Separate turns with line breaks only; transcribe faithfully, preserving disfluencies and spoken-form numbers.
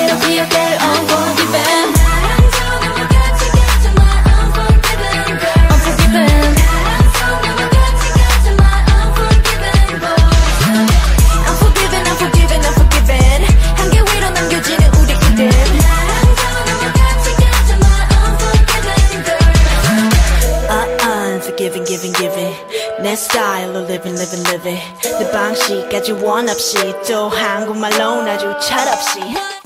기억대로 기억대로 Unforgiven Unforgiven Unforgiven Unforgiven Unforgiven 한계 위로 남겨지는 우리 이름 Unforgiven, giving, giving 내 스타일로 living, living, living 내 방식까지 원 없이 또 한국말로 아주 철없이